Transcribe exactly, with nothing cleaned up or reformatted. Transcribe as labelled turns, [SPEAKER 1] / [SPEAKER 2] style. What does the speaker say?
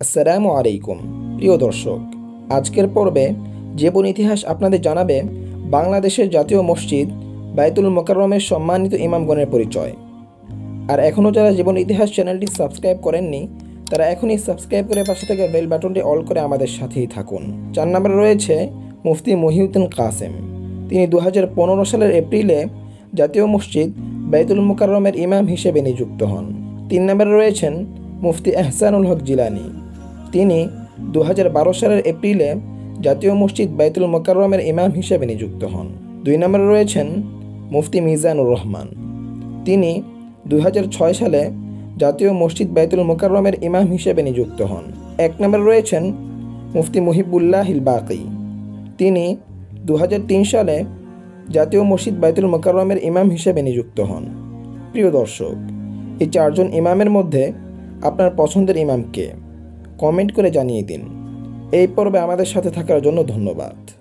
[SPEAKER 1] আসসালামু আলাইকুম প্রিয় দর্শক, আজকের পর্বে জীবন ইতিহাস আপনাদের জানাবে বাংলাদেশের জাতীয় মসজিদ বায়তুল মোকাররমের সম্মানিত ইমামগণের পরিচয়। আর এখনও যারা জীবন ইতিহাস চ্যানেলটি সাবস্ক্রাইব করেননি তারা এখনই সাবস্ক্রাইব করে পাশে থেকে বেল বাটনটি অল করে আমাদের সাথেই থাকুন। চার নম্বরে রয়েছে মুফতি মহিউদ্দিন কাসেম। তিনি দু হাজার পনেরো সালের এপ্রিলে জাতীয় মসজিদ বায়তুল মোকাররমের ইমাম হিসেবে নিযুক্ত হন। তিন নম্বরে রয়েছেন মুফতি এহসানুল হক জিলানী। তিনি দু হাজার বারো সালের এপ্রিলে জাতীয় মসজিদ বায়তুল মোকাররমের ইমাম হিসেবে নিযুক্ত হন। দুই নম্বরে রয়েছেন মুফতি মিজানুর রহমান। তিনি দু হাজার ছয় সালে জাতীয় মসজিদ বায়তুল মোকাররমের ইমাম হিসেবে নিযুক্ত হন। এক নম্বরে রয়েছেন মুফতি মুহিবুল্লাহ হিল বাকি। তিনি দু হাজার তিন সালে জাতীয় মসজিদ বায়তুল মোকাররমের ইমাম হিসেবে নিযুক্ত হন। প্রিয় দর্শক, এই চারজন ইমামের মধ্যে আপনার পছন্দের ইমাম কে? কমেন্ট করে জানিয়ে দিন। এই পর্বে আমাদের সাথে থাকার জন্য ধন্যবাদ।